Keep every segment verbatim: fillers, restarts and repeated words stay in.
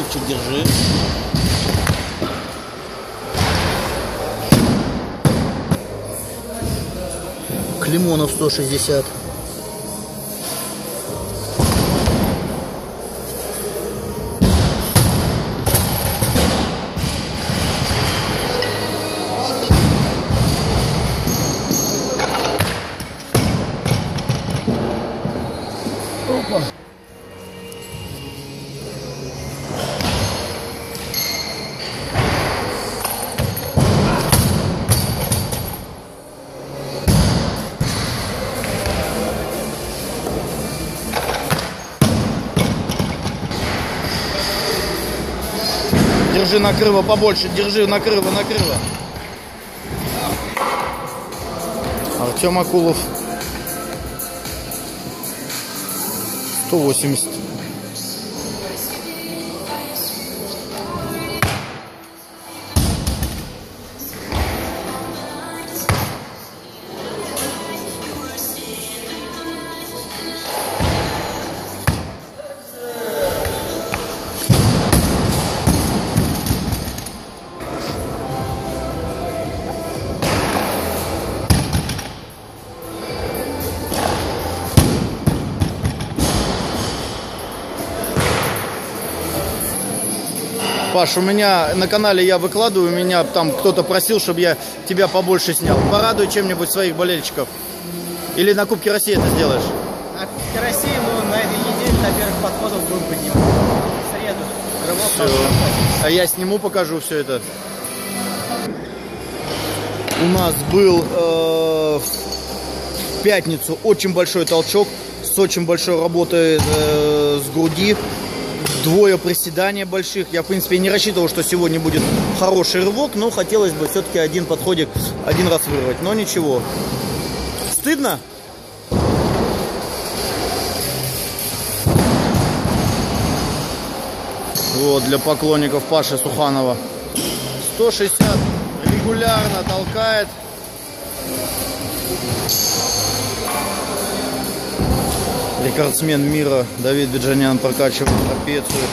разрывчик держи. Климонов сто шестьдесят. Опа. Держи накрыва побольше, держи накрыва, накрыва. Артем Акулов. сто восемьдесят. Паш, у меня на канале я выкладываю, меня там кто-то просил, чтобы я тебя побольше снял. Порадуй чем-нибудь своих болельщиков. Или на Кубке России это сделаешь? На Кубке России мы на этой неделе на первых подходах будем поднимать. В среду. Рывок. А я сниму, покажу все это. У нас был э, в пятницу очень большой толчок с очень большой работой э, с груди. Двое приседания больших. Я, в принципе, не рассчитывал, что сегодня будет хороший рывок, но хотелось бы все-таки один подходик один раз вырвать. Но ничего. Стыдно? Вот, для поклонников Паши Суханова. сто шестьдесят регулярно толкает. Рекордсмен мира Давид Биджанян прокачивает трапецию.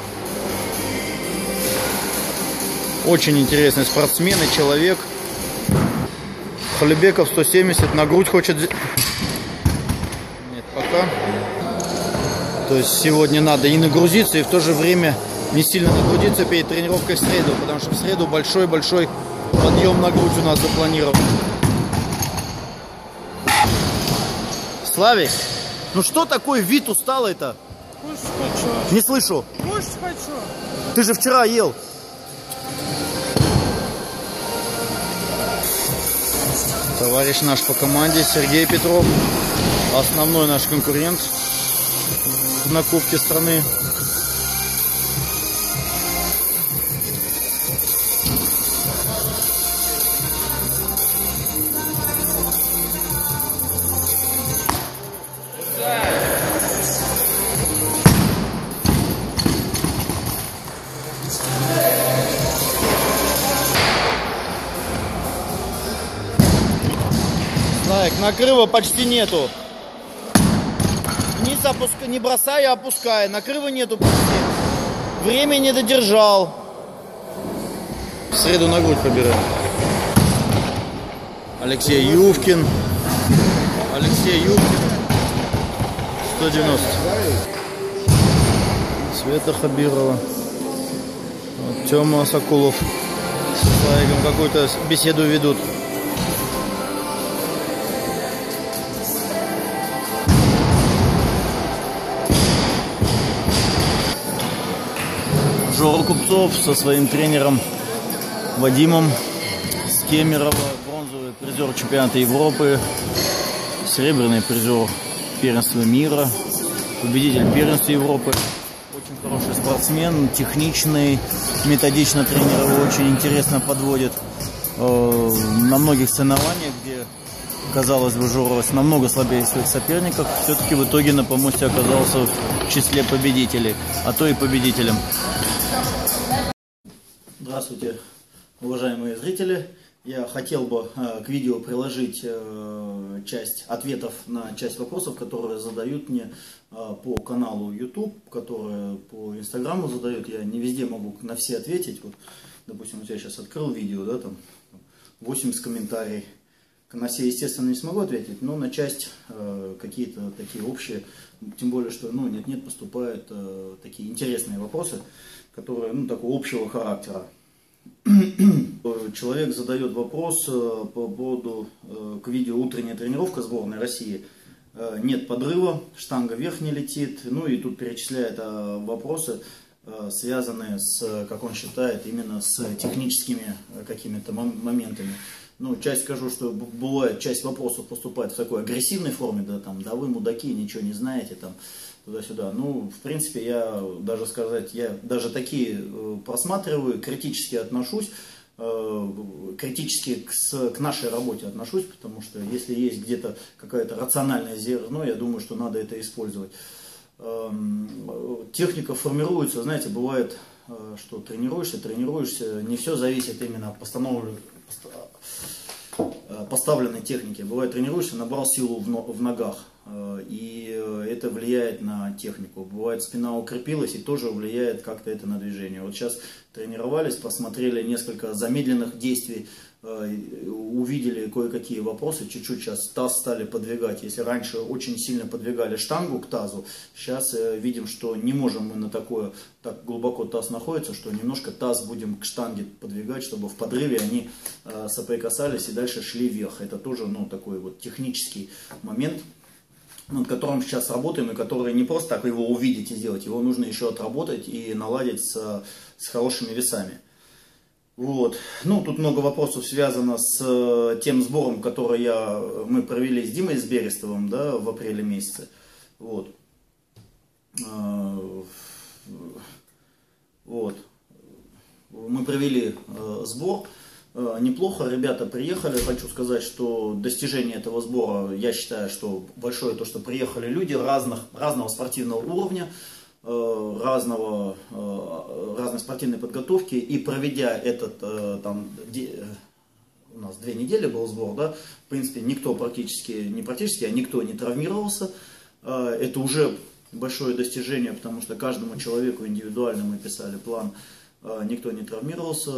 Очень интересный спортсмен и человек. Халибеков сто семьдесят, на грудь хочет... Нет, пока. То есть сегодня надо и нагрузиться, и в то же время не сильно нагрузиться перед тренировкой в среду, потому что в среду большой-большой подъем на грудь у нас запланирован. Славик, ну что такое вид усталый-то? Кушать хочу. Не слышу. Кушать хочу. Ты же вчера ел. Товарищ наш по команде Сергей Петров. Основной наш конкурент на Кубке страны. Так, накрыва почти нету. Вниз опускай, не бросай, а опускай. Накрыва нету почти. Время не додержал. В среду на грудь побираем. Алексей Ювкин. Алексей Ювкин. сто девяносто. Света Хабирова. Вот Тёма Соколов с Славиком какую-то беседу ведут. Жора Купцов со своим тренером Вадимом Скемерова, бронзовый призер чемпионата Европы, серебряный призер первенства мира, победитель первенства Европы. Очень хороший спортсмен, техничный, методично тренер его очень интересно подводит э, на многих соревнованиях, где, казалось бы, Жора намного слабее своих соперников, все-таки в итоге на помосте оказался в числе победителей, а то и победителем. Здравствуйте, уважаемые зрители! Я хотел бы э, к видео приложить э, часть ответов на часть вопросов, которые задают мне по каналу YouTube, которые по Инстаграму задают. Я не везде могу на все ответить. Вот, допустим, вот я сейчас открыл видео, да, там восемьдесят комментариев. На все, естественно, не смогу ответить, но на часть э, какие-то такие общие, тем более, что, ну, нет-нет, поступают э, такие интересные вопросы, которые, ну, такого общего характера. Человек задает вопрос э, по поводу э, к видео «Утренняя тренировка сборной России». Э, нет подрыва, штанга вверх не летит, ну и тут перечисляет э, вопросы, э, связанные с, как он считает, именно с техническими э, какими-то моментами. Ну, часть скажу, что бывает, часть вопросов поступает в такой агрессивной форме, да, там, да вы мудаки, ничего не знаете, там, туда-сюда. Ну, в принципе, я даже сказать, я даже такие э, просматриваю, критически отношусь, э, критически к, с, к нашей работе отношусь, потому что если есть где-то какое-то рациональное зерно, я думаю, что надо это использовать. Э, техника формируется, знаете, бывает, э, что тренируешься, тренируешься, не все зависит именно от постановленной поставленной техники. Бывает, тренируешься, набрал силу в ногах, и это влияет на технику. Бывает, спина укрепилась, и тоже влияет как-то это на движение. Вот сейчас тренировались, посмотрели несколько замедленных действий, увидели кое-какие вопросы, чуть-чуть сейчас таз стали подвигать. Если раньше очень сильно подвигали штангу к тазу, сейчас видим, что не можем мы на такое, так глубоко таз находится, что немножко таз будем к штанге подвигать, чтобы в подрыве они соприкасались и дальше шли вверх. Это тоже, ну, такой вот технический момент, над которым сейчас работаем, и который не просто так его увидеть и сделать, его нужно еще отработать и наладить с, с хорошими весами. Вот. Ну, тут много вопросов связано с тем сбором, который я, мы провели с Димой с Берестовым, да, в апреле месяце. Вот. Вот. Мы провели сбор. Неплохо, ребята приехали. Хочу сказать, что достижение этого сбора, я считаю, что большое то, что приехали люди разных, разного спортивного уровня, разного, разной спортивной подготовки, и проведя этот, там, у нас две недели был сбор, да, в принципе, никто практически, не практически, а никто не травмировался. Это уже большое достижение, потому что каждому человеку индивидуально мы писали план, никто не травмировался.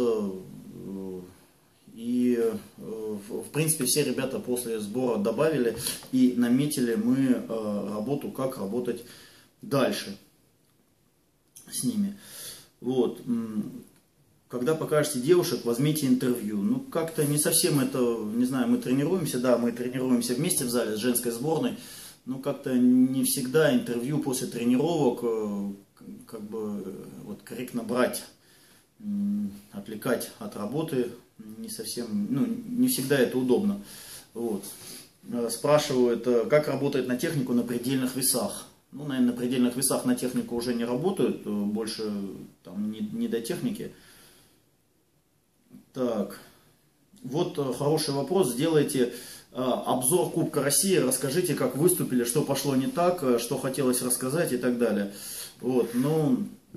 И, в принципе, все ребята после сбора добавили и наметили мы работу, как работать дальше с ними. Вот. Когда покажете девушек, возьмите интервью. Ну, как-то не совсем это, не знаю, мы тренируемся, да, мы тренируемся вместе в зале с женской сборной, но как-то не всегда интервью после тренировок, как бы, вот, корректно брать, отвлекать от работы, не совсем, ну, не всегда это удобно. Вот. Спрашивают, как работает на технику на предельных весах. Ну, наверное, на предельных весах на технику уже не работают, больше там не, не до техники. Так, вот хороший вопрос. Сделайте обзор Кубка России, расскажите, как выступили, что пошло не так, что хотелось рассказать и так далее. Вот, ну,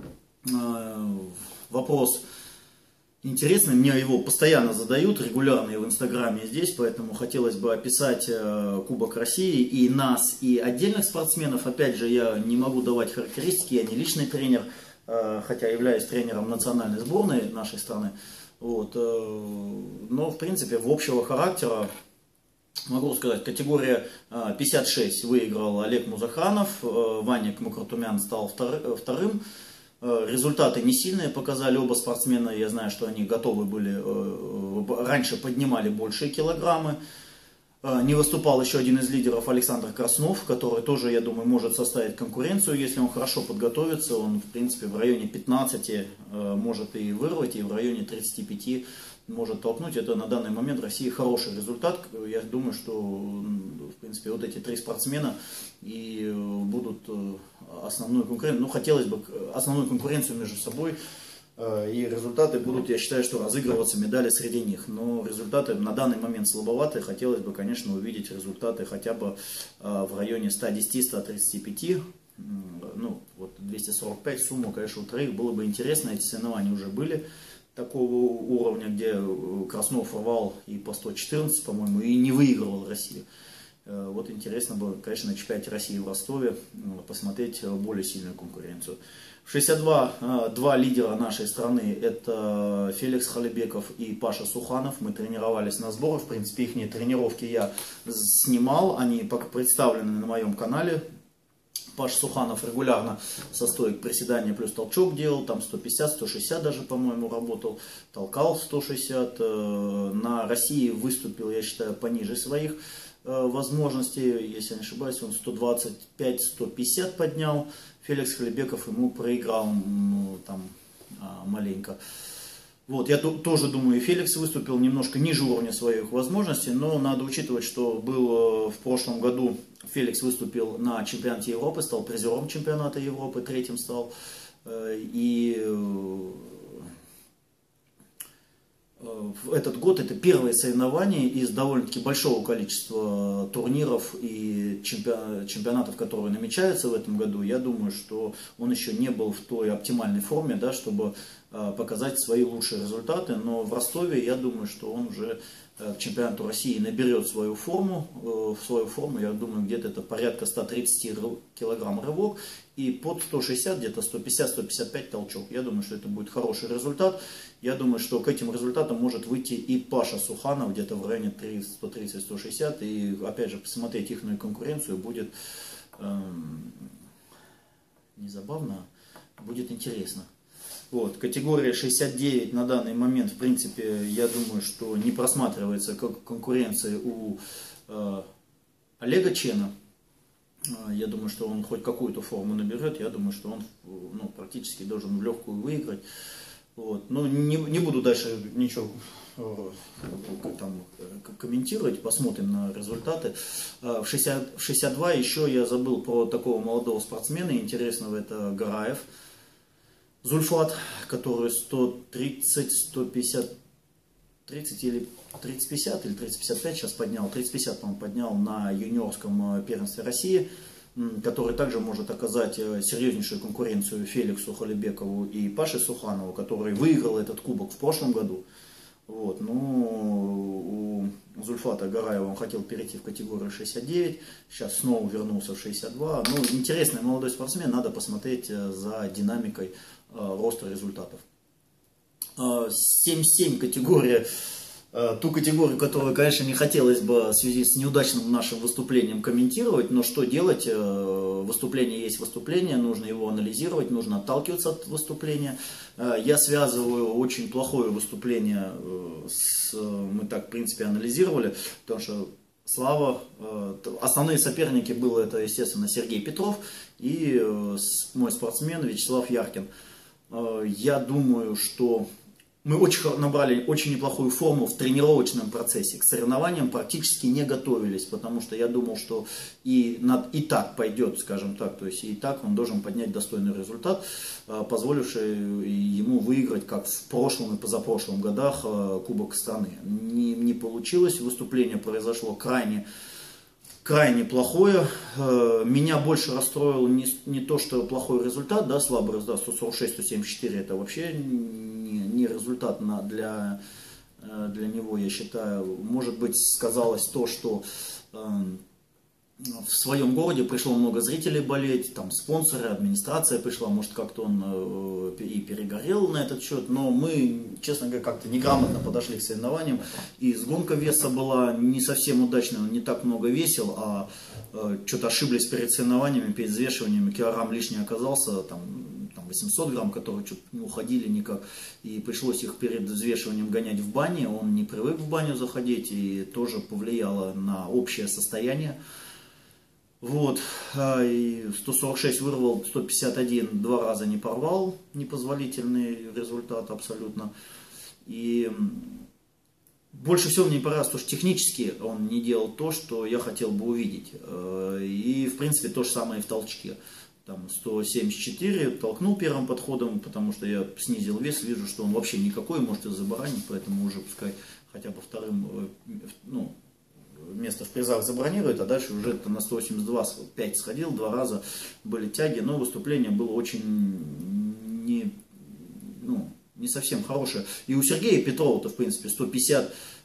вопрос интересный, мне его постоянно задают, регулярно и в Инстаграме, и здесь, поэтому хотелось бы описать Кубок России и нас, и отдельных спортсменов. Опять же, я не могу давать характеристики, я не личный тренер, хотя являюсь тренером национальной сборной нашей страны. Вот. Но, в принципе, в общего характера могу сказать, категория пятьдесят шесть выиграл Олег Музаханов, Ваня Кмукратумян стал вторым. Результаты не сильные показали оба спортсмена, я знаю, что они готовы были, раньше поднимали большие килограммы. Не выступал еще один из лидеров, Александр Краснов, который тоже, я думаю, может составить конкуренцию, если он хорошо подготовится. Он, в принципе, в районе пятнадцати может и вырвать, и в районе тридцати пяти может толкнуть. Это на данный момент в России хороший результат. Я думаю, что, в принципе, вот эти три спортсмена и будут основную конкуренцию, ну, хотелось бы основную конкуренцию между собой, и результаты будут, я считаю, что разыгрываться медали среди них. Но результаты на данный момент слабоватые. Хотелось бы, конечно, увидеть результаты хотя бы в районе ста десяти — ста тридцати пяти. Ну, вот двести сорок пять сумму, конечно, у троих было бы интересно. Эти соревнования уже были такого уровня, где Краснов рвал и по сто четырнадцать, по-моему, и не выигрывал Россию. Вот интересно было, конечно, на чемпионате России в Ростове посмотреть более сильную конкуренцию. В шестьдесят два два лидера нашей страны — это Феликс Халибеков и Паша Суханов. Мы тренировались на сборах. В принципе, их тренировки я снимал. Они представлены на моем канале. Паша Суханов регулярно со стоек приседания плюс толчок делал. Там сто пятьдесят сто шестьдесят даже, по-моему, работал. Толкал сто шестьдесят. На России выступил, я считаю, пониже своих возможностей. Если я не ошибаюсь, он сто двадцать пять сто пятьдесят поднял. Феликс Халибеков ему проиграл, ну, там, маленько. Вот, я тоже думаю, Феликс выступил немножко ниже уровня своих возможностей, но надо учитывать, что был в прошлом году Феликс выступил на чемпионате Европы, стал призером чемпионата Европы, третьим стал. И этот год это первые соревнования из довольно-таки большого количества турниров и чемпионатов, которые намечаются в этом году. Я думаю, что он еще не был в той оптимальной форме, да, чтобы показать свои лучшие результаты. Но в Ростове, я думаю, что он уже к чемпионату России наберет свою форму. В свою форму, я думаю, где-то это порядка ста тридцати килограмм рывок. И под сто шестьдесят, где-то сто пятьдесят сто пятьдесят пять толчок. Я думаю, что это будет хороший результат. Я думаю, что к этим результатам может выйти и Паша Суханов, где-то в районе сто тридцать сто шестьдесят. И опять же, посмотреть их конкуренцию будет эм, не забавно, будет интересно. Вот, категория шестьдесят девять на данный момент, в принципе, я думаю, что не просматривается как конкуренция у э, Олега Чена. Я думаю, что он хоть какую-то форму наберет. Я думаю, что он, ну, практически должен в легкую выиграть. Вот. Но не, не буду дальше ничего э, там комментировать. Посмотрим на результаты. В шестьдесят, в шестьдесят два еще я забыл про такого молодого спортсмена интересного. Это Гараев Зульфат, который сто тридцать сто пятьдесят тридцать или тридцать пятьдесят или тридцать пятьдесят пять сейчас поднял, тридцать пятьдесят, по-моему, поднял на юниорском первенстве России, который также может оказать серьезнейшую конкуренцию Феликсу Халибекову и Паше Суханову, который выиграл этот кубок в прошлом году. Вот, ну, у Зульфата Гараева он хотел перейти в категорию шестьдесят девять, сейчас снова вернулся в шестьдесят два. Ну, интересный молодой спортсмен, надо посмотреть за динамикой э, роста результатов. семьдесят семь категория, ту категорию, которую, конечно, не хотелось бы в связи с неудачным нашим выступлением комментировать, но что делать, выступление есть выступление, нужно его анализировать, нужно отталкиваться от выступления. Я связываю очень плохое выступление, с, мы так, в принципе, анализировали, потому что Слава, основные соперники были, это, естественно, Сергей Петров и мой спортсмен Вячеслав Яркин. Я думаю, что мы очень набрали очень неплохую форму в тренировочном процессе. К соревнованиям практически не готовились, потому что я думал, что и, над, и так пойдет, скажем так, то есть и так он должен поднять достойный результат, позволивший ему выиграть, как в прошлом и позапрошлом годах, Кубок страны. Не, не получилось, выступление произошло крайне... крайне плохое. Меня больше расстроил не, не то, что плохой результат, да, слабый результат, сто сорок шесть сто семьдесят четыре, это вообще не, не результат на, для, для него, я считаю. Может быть, сказалось то, что э, в своем городе пришло много зрителей болеть, там спонсоры, администрация пришла, может, как-то он э, и перегорел на этот счет, но мы, честно говоря, как-то неграмотно подошли к соревнованиям, и сгонка веса была не совсем удачной, он не так много весил, а э, что-то ошиблись перед соревнованиями, перед взвешиваниями, килограмм лишний оказался, там, там восемьсот грамм, которые что-то не уходили никак, и пришлось их перед взвешиванием гонять в бане, он не привык в баню заходить, и тоже повлияло на общее состояние. Вот, и сто сорок шесть вырвал, сто пятьдесят один два раза не порвал, непозволительный результат абсолютно. И больше всего мне понравилось, то, что технически он не делал то, что я хотел бы увидеть. И, в принципе, то же самое и в толчке. Там сто семьдесят четыре толкнул первым подходом, потому что я снизил вес, вижу, что он вообще никакой, может и забаранить, поэтому уже пускай хотя бы вторым, ну, место в призах забронирует, а дальше уже на сто восемьдесят два пять сходил, два раза были тяги, но выступление было очень не, ну, не совсем хорошее. И у Сергея Петрова-то, в принципе, сто пятьдесят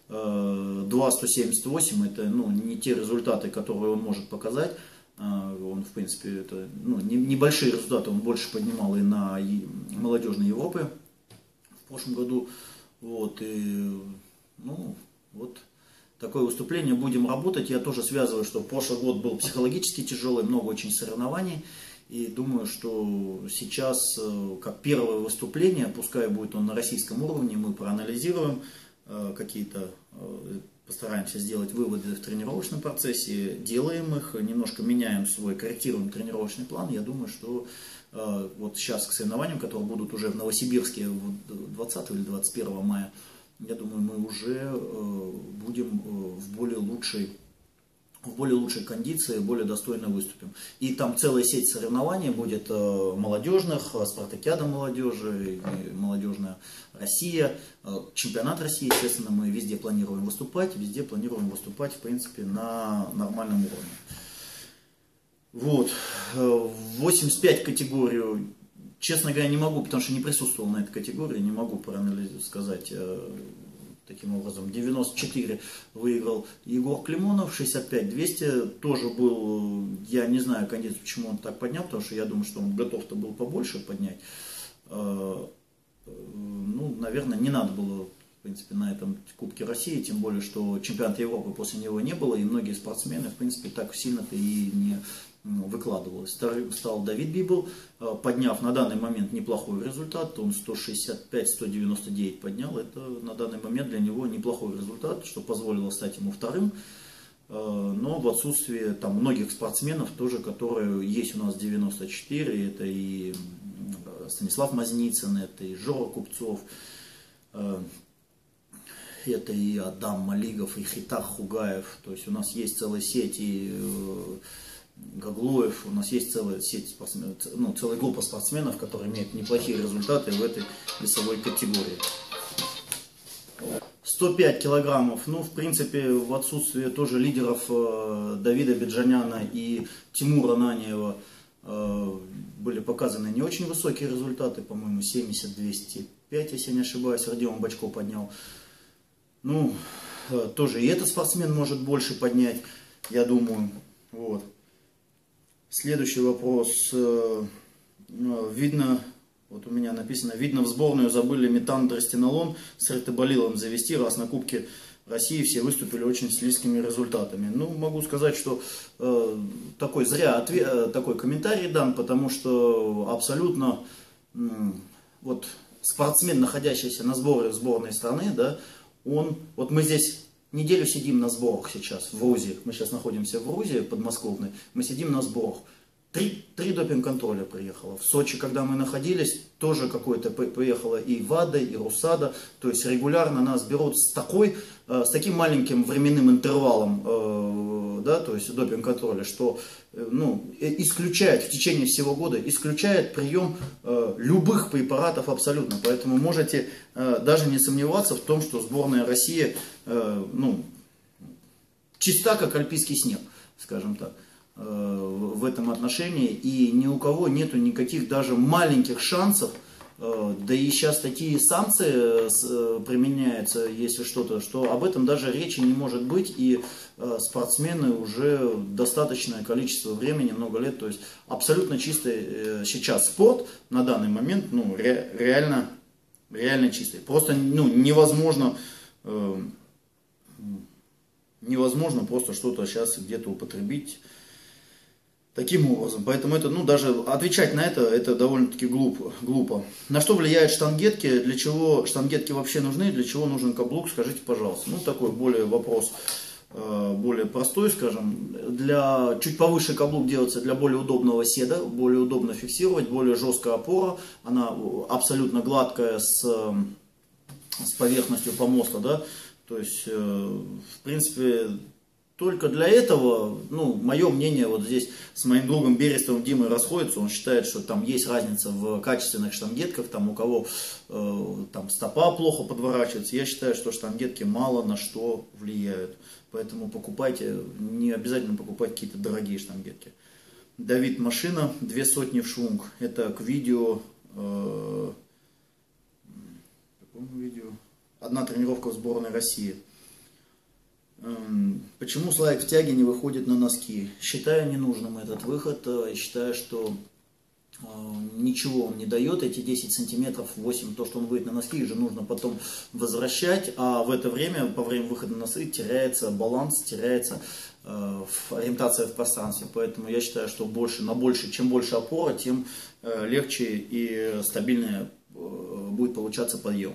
два сто семьдесят восемь это ну, не те результаты, которые он может показать. Он, в принципе, это ну, небольшие результаты, он больше поднимал и на молодежной Европе в прошлом году. Вот, и, ну, вот такое выступление, будем работать. Я тоже связываю, что прошлый год был психологически тяжелый, много очень соревнований. И думаю, что сейчас, как первое выступление, пускай будет он на российском уровне, мы проанализируем какие-то, постараемся сделать выводы в тренировочном процессе, делаем их, немножко меняем свой, корректируем тренировочный план. Я думаю, что вот сейчас к соревнованиям, которые будут уже в Новосибирске двадцатого или двадцать первого мая, я думаю, мы уже будем в более лучшей, в более лучшей кондиции, более достойно выступим. И там целая сеть соревнований будет молодежных, спартакиада молодежи, молодежная Россия, чемпионат России, естественно, мы везде планируем выступать, везде планируем выступать, в принципе, на нормальном уровне. Вот, восемьдесят пять категорию, честно говоря, не могу, потому что не присутствовал на этой категории, не могу проанализировать, сказать. Таким образом, девяносто четыре выиграл Егор Климонов, шестьдесят пять двести тоже был, я не знаю кондицию, почему он так поднял, потому что я думаю, что он готов-то был побольше поднять. Ну, наверное, не надо было, в принципе, на этом Кубке России, тем более, что чемпионата Европы после него не было, и многие спортсмены, в принципе, так сильно-то и не выкладывалось. Вторым стал Давид Библ, подняв на данный момент неплохой результат, он сто шестьдесят пять — сто девяносто девять поднял, это на данный момент для него неплохой результат, что позволило стать ему вторым, но в отсутствии там многих спортсменов тоже, которые есть у нас девяносто четыре, это и Станислав Мазницын, это и Жора Купцов, это и Адам Малигов, и Хитах Хугаев, то есть у нас есть целая сеть и Гаглуев, у нас есть целая сеть спортсменов, ну, целая группа спортсменов, которые имеют неплохие результаты в этой весовой категории. сто пять килограммов, ну, в принципе, в отсутствие тоже лидеров э, Давида Биджаняна и Тимура Наниева э, были показаны не очень высокие результаты, по-моему, семьдесят — двести пять, если не ошибаюсь, Родион Бочко поднял. Ну, э, тоже и этот спортсмен может больше поднять, я думаю, вот. Следующий вопрос. Видно, вот у меня написано, видно, в сборную забыли метандростенолон с ретиболилом завести, раз на Кубке России все выступили очень с низкими результатами. Ну, могу сказать, что э, такой зря ответ, такой комментарий дан, потому что абсолютно э, вот спортсмен, находящийся на сборе сборной страны, да, он, вот мы здесь неделю сидим на сборах сейчас в РУЗе, мы сейчас находимся в РУЗе подмосковной, мы сидим на сборах. Три, три допинг-контроля приехало. В Сочи, когда мы находились, тоже какое-то приехало и ВАДА, и РУСАДА. То есть регулярно нас берут с, такой, с таким маленьким временным интервалом, да, то есть допинг-контроля, что ну, исключает в течение всего года, исключает прием любых препаратов абсолютно. Поэтому можете даже не сомневаться в том, что сборная России ну, чиста, как альпийский снег, скажем так, в этом отношении, и ни у кого нету никаких даже маленьких шансов, да и сейчас такие санкции применяются, если что-то, что об этом даже речи не может быть, и спортсмены уже достаточное количество времени, много лет, то есть абсолютно чистый сейчас спорт на данный момент, ну, ре, реально, реально чистый, просто ну, невозможно, невозможно просто что-то сейчас где-то употребить таким образом. Поэтому это, ну, даже отвечать на это, это довольно-таки глупо, глупо. На что влияют штангетки? Для чего штангетки вообще нужны? Для чего нужен каблук? Скажите, пожалуйста. Ну, такой более вопрос, более простой, скажем. Для, чуть повыше каблук делается для более удобного седа, более удобно фиксировать, более жесткая опора. Она абсолютно гладкая с, с поверхностью помоста, да. То есть, в принципе, только для этого, ну, мое мнение вот здесь с моим другом Берестовым Димой расходится. Он считает, что там есть разница в качественных штангетках, там у кого э, там стопа плохо подворачивается. Я считаю, что штангетки мало на что влияют. Поэтому покупайте, не обязательно покупать какие-то дорогие штангетки. Давид Машина, две сотни в швунг. Это к видео, э, какому видео? Одна тренировка в сборной России. Почему Славик в тяге не выходит на носки? Считаю ненужным этот выход. Считаю, что ничего он не дает. Эти десять сантиметров, восемь, то, что он выйдет на носки, же нужно потом возвращать. А в это время, по время выхода на носы, теряется баланс, теряется ориентация в пространстве. Поэтому я считаю, что больше, на больше, чем больше опора, тем легче и стабильнее будет получаться подъем.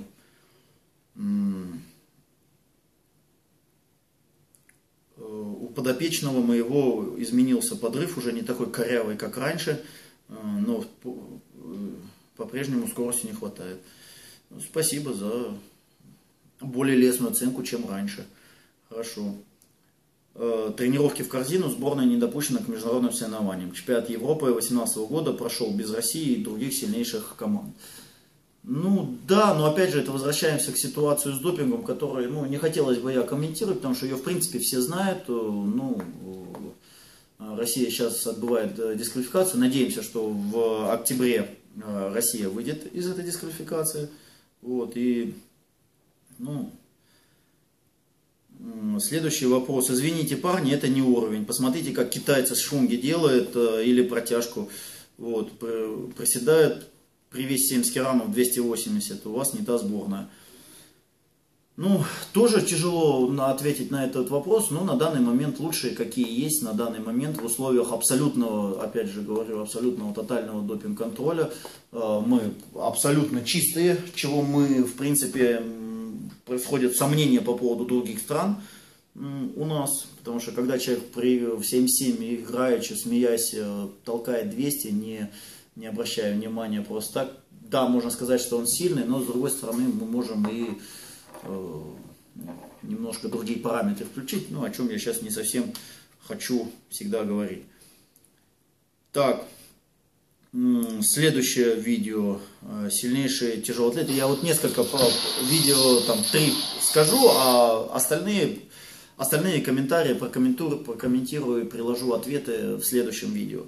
У подопечного моего изменился подрыв, уже не такой корявый, как раньше, но по-прежнему скорости не хватает. Спасибо за более лестную оценку, чем раньше. Хорошо. Тренировки в корзину. Сборная не допущена к международным соревнованиям. Чемпионат Европы две тысячи восемнадцатого года прошел без России и других сильнейших команд. Ну да, но опять же это возвращаемся к ситуации с допингом, которую, ну, не хотелось бы я комментировать, потому что ее в принципе все знают. Ну, Россия сейчас отбывает дисквалификацию. Надеемся, что в октябре Россия выйдет из этой дисквалификации. Вот, и, ну, следующий вопрос. Извините, парни, это не уровень. Посмотрите, как китайцы с шунги делают или протяжку. Вот, проседают при весе семьдесят килограммов двести восемьдесят. У вас не та сборная. Ну, тоже тяжело ответить на этот вопрос, но на данный момент лучшие, какие есть на данный момент в условиях абсолютного, опять же говорю, абсолютного тотального допинг-контроля. Мы абсолютно чистые, чего мы, в принципе, происходят сомнения по поводу других стран у нас. Потому что когда человек при, в семьдесят семь играючи, смеясь, толкает двести, не, не обращая внимания просто так, да, можно сказать, что он сильный, но с другой стороны мы можем и немножко другие параметры включить, ну, о чем я сейчас не совсем хочу всегда говорить. Так, следующее видео. Сильнейшие тяжелоатлеты. Я вот несколько видео, там, три скажу, а остальные, остальные комментарии прокомментирую, прокомментирую и приложу ответы в следующем видео.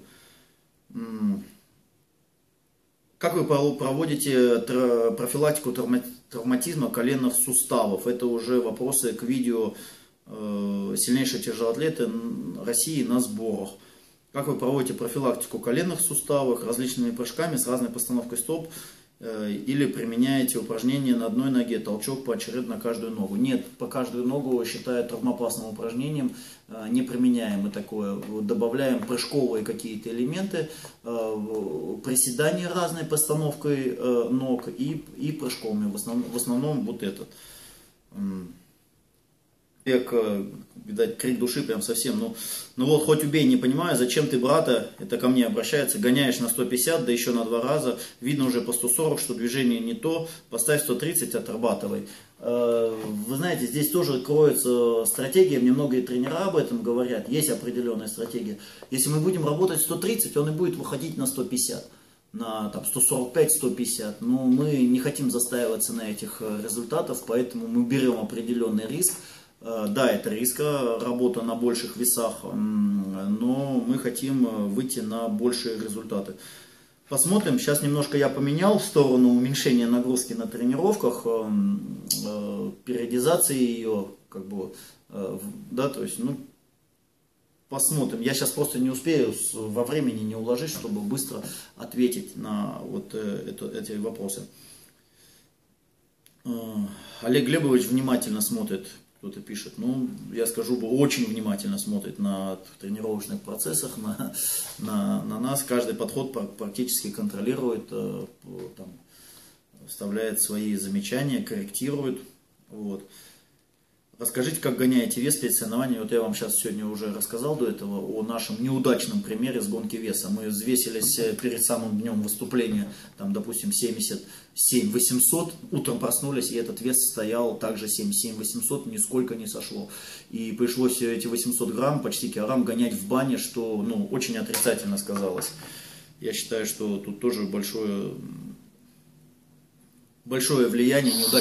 Как вы проводите профилактику травматизма коленных суставов? Это уже вопросы к видео «Сильнейшие тяжелоатлеты России на сборах». Как вы проводите профилактику коленных суставов различными прыжками с разной постановкой стоп? Или применяете упражнения на одной ноге, толчок поочередно на каждую ногу? Нет, по каждую ногу считаю травмоопасным упражнением, не применяем мы такое. Добавляем прыжковые какие-то элементы, приседания разной постановкой ног и, и прыжковыми, в основном, в основном вот этот. Видать, крик души прям совсем. Ну, ну вот, хоть убей, не понимаю, зачем ты, брата, это ко мне обращается, гоняешь на сто пятьдесят, да еще на два раза, видно уже по сто сорок, что движение не то, поставь сто тридцать, отрабатывай. Вы знаете, здесь тоже кроется стратегия, мне многие тренера об этом говорят, есть определенная стратегия. Если мы будем работать сто тридцать, он и будет выходить на сто пятьдесят. На там, сто сорок пять — сто пятьдесят, но мы не хотим застаиваться на этих результатах, поэтому мы берем определенный риск. Да, это риск, работа на больших весах, но мы хотим выйти на большие результаты. Посмотрим, сейчас немножко я поменял в сторону уменьшения нагрузки на тренировках, периодизации ее, как бы, да, то есть, ну, посмотрим. Я сейчас просто не успею, во времени не уложить, чтобы быстро ответить на вот это, эти вопросы. Олег Глебович внимательно смотрит. Кто-то пишет, ну, я скажу, очень внимательно смотрит на тренировочных процессах, на, на, на нас, каждый подход практически контролирует, там, вставляет свои замечания, корректирует. Вот. Расскажите, как гоняете вес перед соревнованиями. Вот я вам сейчас сегодня уже рассказал до этого о нашем неудачном примере с гонки веса. Мы взвесились перед самым днем выступления, там, допустим, семьдесят семь восемьсот, утром проснулись, и этот вес стоял также семьдесят семь восемьсот, нисколько не сошло. И пришлось эти восемьсот грамм, почти килограмм, гонять в бане, что, ну, очень отрицательно сказалось. Я считаю, что тут тоже большое, большое влияние неудачи.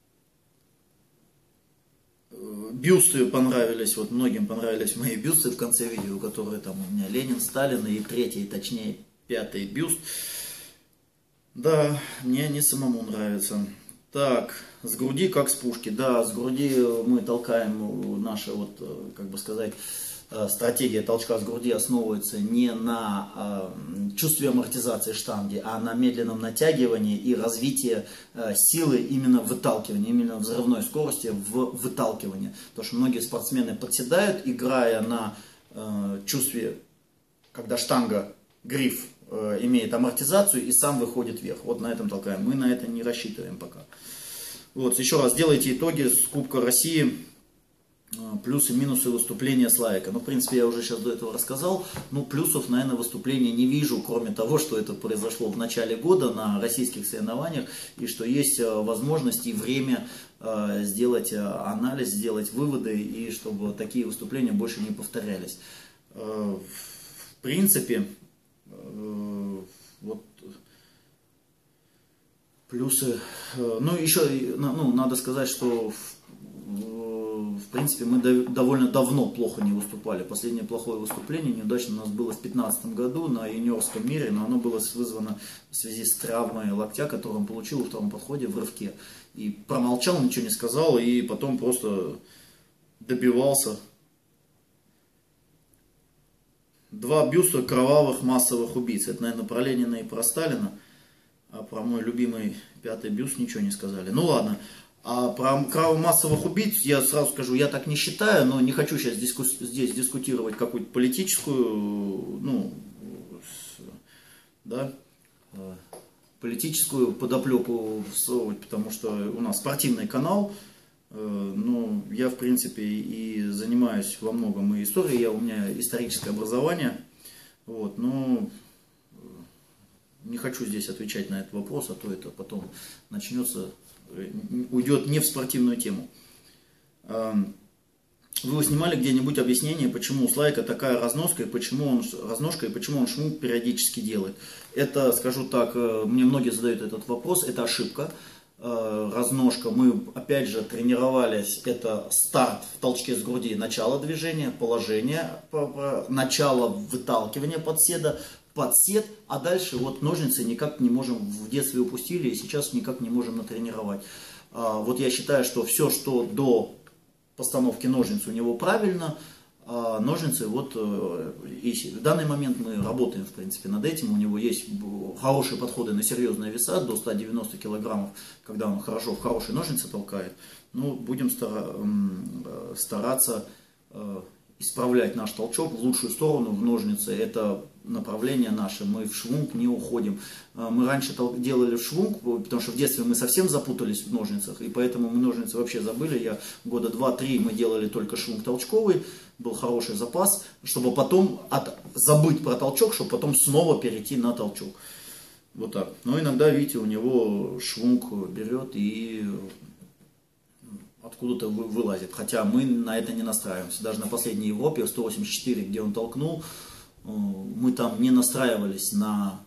Бюсты понравились, вот многим понравились мои бюсты в конце видео, которые там у меня Ленин, Сталин и третий, точнее пятый бюст. Да, мне они самому нравятся. Так, с груди как с пушки. Да, с груди мы толкаем, наша, вот, как бы сказать, стратегия толчка с груди основывается не на чувстве амортизации штанги, а на медленном натягивании и развитии силы именно в выталкивании, именно взрывной скорости в выталкивании. Потому что многие спортсмены подседают, играя на чувстве, когда штанга, гриф имеет амортизацию и сам выходит вверх. Вот на этом толкаем. Мы на это не рассчитываем пока. Вот, еще раз, делайте итоги с Кубка России, плюсы и минусы выступления Славика. Ну, в принципе, я уже сейчас до этого рассказал. Ну, плюсов, наверное, выступления не вижу, кроме того, что это произошло в начале года на российских соревнованиях, и что есть возможность и время сделать анализ, сделать выводы, и чтобы такие выступления больше не повторялись. В принципе, вот плюсы, ну еще, ну, надо сказать, что в принципе мы довольно давно плохо не выступали. Последнее плохое выступление неудачно у нас было в две тысячи пятнадцатом году на юниорском мире, но оно было вызвано в связи с травмой локтя, которую он получил во втором подходе в рывке. И промолчал, ничего не сказал, и потом просто добивался. Два бюста кровавых массовых убийц. Это, наверное, про Ленина и про Сталина. А про мой любимый пятый бюст ничего не сказали. Ну ладно. А про кровавых массовых убийц я сразу скажу, я так не считаю, но не хочу сейчас диску здесь дискутировать какую-то политическую, ну, да, политическую подоплеку всовывать, потому что у нас спортивный канал. Ну, я, в принципе, и занимаюсь во многом и историей, я, у меня историческое образование, вот, но не хочу здесь отвечать на этот вопрос, а то это потом начнется, уйдет не в спортивную тему. Вы снимали где-нибудь объяснение, почему у Славика такая разноска, и почему он, разножка, и почему он шмук периодически делает? Это, скажу так, мне многие задают этот вопрос, это ошибка. Разножка, мы опять же тренировались, это старт в толчке с груди, начало движения, положение, начало выталкивания подседа, подсед, а дальше вот ножницы никак не можем, в детстве упустили и сейчас никак не можем натренировать. Вот я считаю, что все, что до постановки ножниц у него правильно, а ножницы, вот и в данный момент мы работаем, в принципе, над этим. У него есть хорошие подходы на серьезные веса, до ста девяноста килограммов, когда он хорошо в хорошие ножницы толкает. Ну, будем стараться исправлять наш толчок в лучшую сторону, в ножницы. Это направление наше, мы в швунг не уходим. Мы раньше делали в швунг, потому что в детстве мы совсем запутались в ножницах, и поэтому мы ножницы вообще забыли. Я года два-три мы делали только швунг толчковый, был хороший запас, чтобы потом от, забыть про толчок, чтобы потом снова перейти на толчок. Вот так. Но иногда, видите, у него швунг берет и откуда-то вылазит. Хотя мы на это не настраиваемся. Даже на последней Европе, сто восемьдесят четыре, где он толкнул, мы там не настраивались на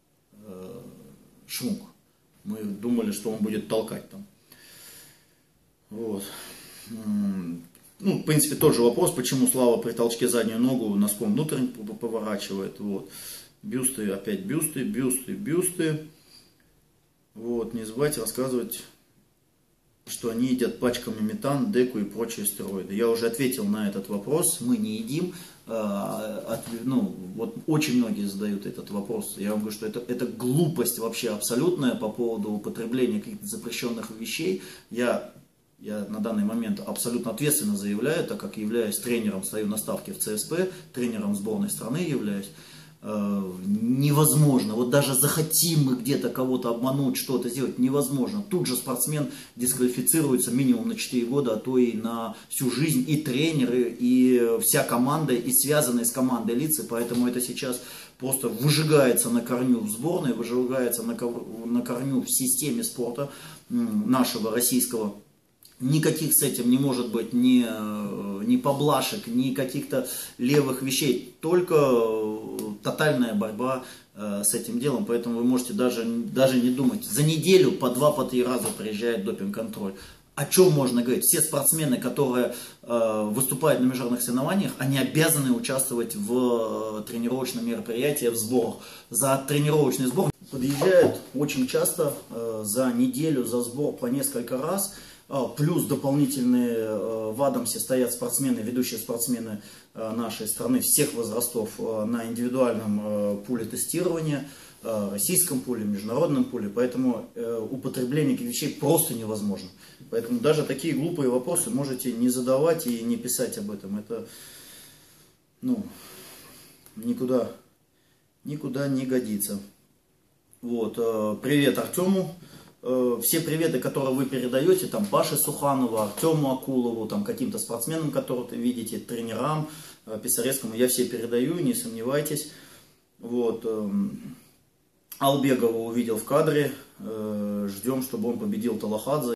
швунг. Мы думали, что он будет толкать там. Вот. Ну, в принципе, тот же вопрос, почему Слава при толчке заднюю ногу носком внутрь поворачивает. Вот. Бюсты, опять бюсты, бюсты, бюсты. Вот. Не забывайте рассказывать, что они едят пачками метан, деку и прочие стероиды. Я уже ответил на этот вопрос. Мы не едим. От, ну, вот очень многие задают этот вопрос. Я вам говорю, что это, это глупость вообще абсолютная по поводу употребления каких-то запрещенных вещей. Я, я на данный момент абсолютно ответственно заявляю, так как являюсь тренером, стою на ставке в ЦСП, тренером сборной страны являюсь. Невозможно, вот даже захотим мы где-то кого-то обмануть, что-то сделать, невозможно. Тут же спортсмен дисквалифицируется минимум на четыре года, а то и на всю жизнь, и тренеры, и вся команда, и связанные с командой лица, поэтому это сейчас просто выжигается на корню в сборной, выжигается на корню в системе спорта нашего российского. Никаких с этим не может быть ни, ни поблажек, ни каких-то левых вещей, только тотальная борьба э, с этим делом, поэтому вы можете даже, даже не думать. За неделю по два, по три раза приезжает допинг-контроль. О чем можно говорить? Все спортсмены, которые э, выступают на международных соревнованиях, они обязаны участвовать в э, тренировочном мероприятии, в сборах. За тренировочный сбор подъезжают очень часто, за неделю, за сбор по несколько раз. Плюс дополнительные в Адамсе стоят спортсмены, ведущие спортсмены нашей страны всех возрастов на индивидуальном пуле тестирования, российском пуле, международном пуле. Поэтому употребление этих вещей просто невозможно. Поэтому даже такие глупые вопросы можете не задавать и не писать об этом. Это, ну, никуда, никуда не годится. Вот, привет Артему. Все приветы, которые вы передаете, там, Паше Суханову, Артему Акулову, там, каким-то спортсменам, которых вы видите, тренерам, Писаревскому, я все передаю, не сомневайтесь. Вот. Албегова увидел в кадре, ждем, чтобы он победил Талахадзе.